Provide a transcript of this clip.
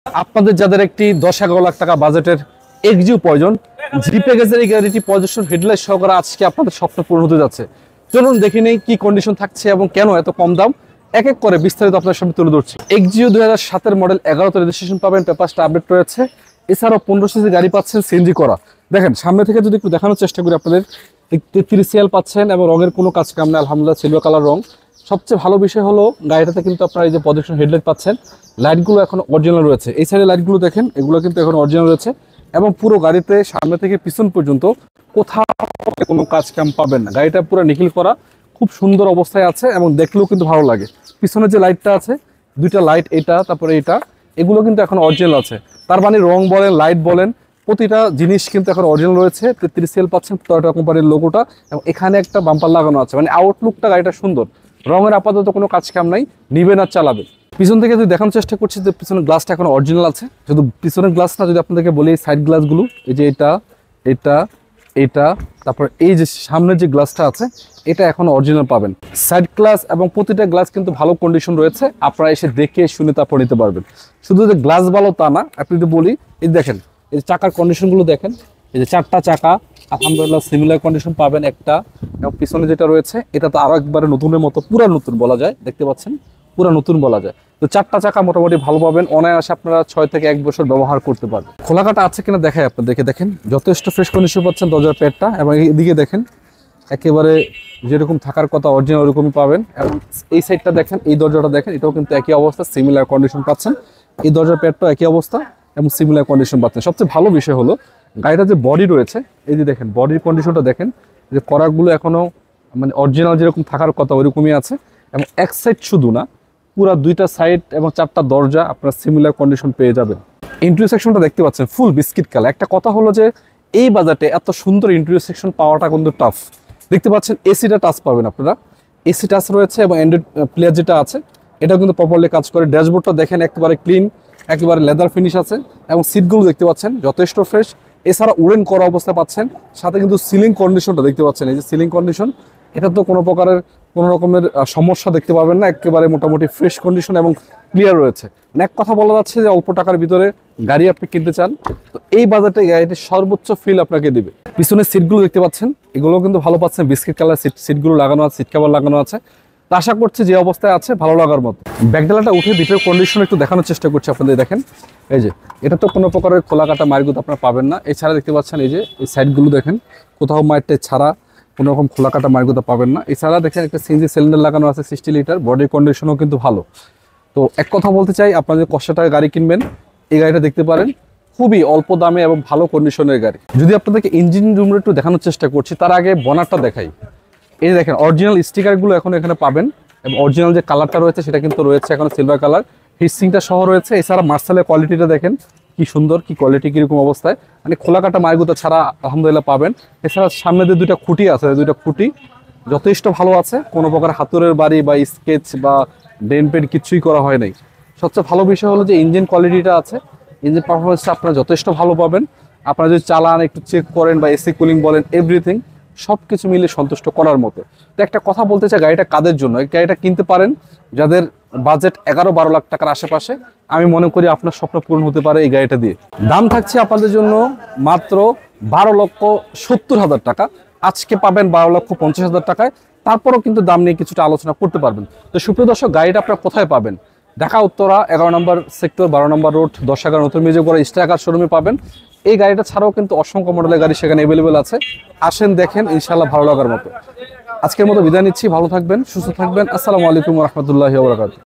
আপনাদের যাদের একটি 10-11 লাখ টাকা বাজেটের এক্সইউ প্রয়োজন, জি প্যাকেজের এই গাড়িটি প্রজেকশন হেডলাইট সহকারে আজকে আপনাদের স্বপ্ন পূরণ হতে যাচ্ছে। চলুন দেখে নেই কি কন্ডিশন থাকছে এবং কেন এত কম দাম। এক এক করে বিস্তারিত আপনার সামনে তুলে ধরছি। এক্সইউ 2007 মডেল, 11তে রেজিস্ট্রেশন পাবেন, পেপারসটা আপডেট রয়েছে। এছাড়াও 15 সিসি গাড়ি পাচ্ছেন সিএনজি করা। দেখেন সামনে থেকে যদি একটু দেখানোর চেষ্টা করি আপনাদের, 33 সিএল পাচ্ছেন এবং রঙের কোনো কাজ কাম নেই, আলহামদুলিল্লাহ সিলভার কালার রং। সবচেয়ে ভালো বিষয় হলো গাড়িটাতে কিন্তু আপনারা এই যে প্রজেকশন হেডলাইট পাচ্ছেন, লাইটগুলো এখন অরিজিনাল রয়েছে। এই সাইডে লাইটগুলো দেখেন, এগুলো কিন্তু এখন অরিজিনাল রয়েছে এবং পুরো গাড়িতে সামনে থেকে পিছন পর্যন্ত কোথাও কোনো কাজ কাম পাবেন না। গাড়িটা পুরো নিখিল করা, খুব সুন্দর অবস্থায় আছে এবং দেখলেও কিন্তু ভালো লাগে। পিছনে যে লাইটটা আছে, দুইটা লাইট, এটা তারপরে এটা, এগুলো কিন্তু এখন অরিজিনাল আছে। তার মানে রং বলেন, লাইট বলেন, প্রতিটা জিনিস কিন্তু এখন অরিজিনাল রয়েছে। 33 সিএল পাচ্ছেন, টয়োটা কোম্পানির লোগোটা, এবং এখানে একটা বাম্পার লাগানো আছে, মানে আউটলুকটা গাড়িটা সুন্দর। রঙের আপাতত কোনো কাজ কাম নাই, নিবেন আর চালাবেন। পিছন থেকে যদি দেখানোর চেষ্টা করছি যে পিছনের গ্লাসটা এখন অরিজিনাল আছে। শুধু পিছনের গ্লাস না, যদি আপনাদেরকে বলি সাইড গ্লাসগুলো, এই যে এটা এটা এটা, তারপর এই যে সামনের যে গ্লাসটা আছে, এটা এখন অরিজিনাল পাবেন। সাইড গ্লাস এবং প্রতিটা গ্লাস কিন্তু ভালো কন্ডিশন রয়েছে, আপনারা এসে দেখে শুনে তারপর নিতে পারবেন। শুধু যে গ্লাস ভালো তা না, আপনি যদি বলি এই দেখেন, এই যে চাকার কন্ডিশনগুলো দেখেন, এই যে 4টা চাকা আলহামদুলিল্লাহ সিমিলার কন্ডিশন পাবেন একটা। এবং পিছনে যেটা রয়েছে এটা তো আরো একবারে নতুনের মতো, পুরা নতুন বলা যায়, দেখতে পাচ্ছেন পুরা নতুন বলা যায়। তো 4টা চাকা মোটামুটি ভালো পাবেন, অনায়াসে আপনারা 6 থেকে 1 বছর ব্যবহার করতে পারবেন। খোলাকাটা আছে কিনা দেখায় আপনাদেরকে, দেখেন যথেষ্ট ফ্রেশ কন্ডিশন পাচ্ছেন দরজার প্যাডটা, এবং এদিকে দেখেন একেবারে যেরকম থাকার কথা অরিজিনাল ওরকমই পাবেন। এবং এই সাইডটা দেখেন, এই দরজাটা দেখেন, এটাও কিন্তু একই অবস্থা, সিমিলার কন্ডিশন পাচ্ছেন। এই দরজার প্যাডটাও একই অবস্থা এবং সিমিলার কন্ডিশন পাচ্ছেন। সবচেয়ে ভালো বিষয় হলো গাড়িটা যে বডি রয়েছে, এই যে দেখেন বডির কন্ডিশনটা দেখেন, যে করাগুলো এখনো মানে অরিজিনাল যেরকম থাকার কথা ওইরকমই আছে। এবং এক সাইড শুধু না, পুরা 2টা সাইড এবং 4টা দরজা আপনারা সিমিলার কন্ডিশন পেয়ে যাবেন। ইন্টেরিয়র সেকশনটা দেখতে পাচ্ছেন ফুল বিস্কিট কালার। একটা কথা হলো যে এই বাজারে এত সুন্দর ইন্টেরিয়র সেকশন পাওয়াটা কিন্তু টাফ। দেখতে পাচ্ছেন এসিটা টাচ পাবেন আপনারা, এসি টাচ রয়েছে এবং অ্যান্ড্রয়েড প্লেয়ার যেটা আছে এটা কিন্তু প্রপারলি কাজ করে। ড্যাশবোর্ডটা দেখেন একেবারে ক্লিন, একেবারে লেদার ফিনিশ আছে এবং সিটগুলো দেখতে পাচ্ছেন যথেষ্ট ফ্রেশ। এছাড়া উডেন করা অবস্থা পাচ্ছেন, সাথে কিন্তু সিলিং কন্ডিশনটা দেখতে পাচ্ছেন, এই যে সিলিং কন্ডিশন, এটা তো কোনো প্রকারের কোনো রকমের সমস্যা দেখতে পাবেন না, একেবারে মোটামুটি ফ্রেশ কন্ডিশন এবং ক্লিয়ার রয়েছে। এক কথা বলা যাচ্ছে যে অল্প টাকার ভিতরে গাড়ি আপনি কিনতে চান, তো এই বাজেটে গাড়িটির সর্বোচ্চ ফিল আপনাকে দিবে। পিছনের সিটগুলো দেখতে পাচ্ছেন, এগুলো কিন্তু ভালো পাচ্ছেন, বিস্কিট কালার সিটগুলো লাগানো আছে, সিট কভার লাগানো আছে। তো আশা করছি যে অবস্থায় আছে ভালো লাগার মতো। ব্যাকডালাটা উঠে ভিতরের কন্ডিশন একটু দেখানোর চেষ্টা করছি আপনাদের, দেখেন এই যে এটা তো কোনো প্রকারের খোলা কাটা মারগুলো আপনারা পাবেন না। এছাড়া দেখতে পাচ্ছেন এই যে এই সাইডগুলো দেখেন, কোথাও মারটা ছাড়া কোনো রকম খোলা কাটা মারগুলো পাবেন না। এছাড়া দেখেন একটা সিএনজি সিলিন্ডার লাগানো আছে 60 লিটার, বডির কন্ডিশনও কিন্তু ভালো। তো এক কথা বলতে চাই, আপনারা যে কষ্ট টাকা গাড়ি কিনবেন এই গাড়িটা দেখতে পারেন, খুবই অল্প দামে এবং ভালো কন্ডিশনের গাড়ি। যদি আপনাদেরকে ইঞ্জিন রুমটা একটু দেখানোর চেষ্টা করছি, তার আগে বনারটা দেখাই। এই দেখেন অরিজিনাল স্টিকারগুলো এখন এখানে পাবেন এবং অরিজিনাল যে কালারটা রয়েছে সেটা কিন্তু রয়েছে এখন সিলভার কালার, হিটসিংটা সহ রয়েছে। এছাড়া মার্সেলের কোয়ালিটিটা দেখেন কি সুন্দর, কি কোয়ালিটি, কিরকম অবস্থায়, মানে খোলা কাটা মারগুলো ছাড়া আলহামদুলিল্লাহ পাবেন। এছাড়া সামনে যে 2টা খুঁটি আছে, 2টা খুঁটি যথেষ্ট ভালো আছে, কোনো প্রকার হাতুড়ের বাড়ি বা স্কেচ বা ডেন পেন্ট কিছুই করা হয় নাই। সবচেয়ে ভালো বিষয় হলো যে ইঞ্জিন কোয়ালিটিটা আছে, ইঞ্জিন পারফরমেন্সটা আপনারা যথেষ্ট ভালো পাবেন। আপনারা যদি চালান, একটু চেক করেন বা এসি কুলিং বলেন, এভরিথিং সব কিছু মিলে সন্তুষ্ট করার মতো। তো একটা কথা বলতে চাই, গাড়িটা কাদের জন্য? এই গাড়িটা কিনতে পারেন যাদের বাজেট 11-12 লাখ টাকার আশেপাশে। আমি মনে করি আপনার স্বপ্ন পূরণ হতে পারে এই গাড়িটা দিয়ে। দাম থাকছে আপনাদের জন্য মাত্র 12,70,000 টাকা। আজকে পাবেন 12,50,000 টাকায়। তারপরও কিন্তু দাম নিয়ে কিছুটা আলোচনা করতে পারবেন। তো সুপ্রিয় দর্শক, গাড়িটা আপনারা কোথায় পাবেন? ঢাকা উত্তরা 11 নম্বর সেক্টর, 12 নম্বর রোড, 1011 নতুন মির্জাগড় স্ট্রাইকার শোরুমে পাবেন। এই গাড়িটা ছাড়াও কিন্তু অসংখ্য মডেলের গাড়ি সেখানে অ্যাভেলেবেল আছে। আসেন, দেখেন, ইনশাআল্লাহ ভালো লাগার মতো। আজকের মতো বিদায় নিচ্ছি, ভালো থাকবেন, সুস্থ থাকবেন। আসসালামু আলাইকুম ওয়া রাহমাতুল্লাহি ওয়া বারাকাতুহু।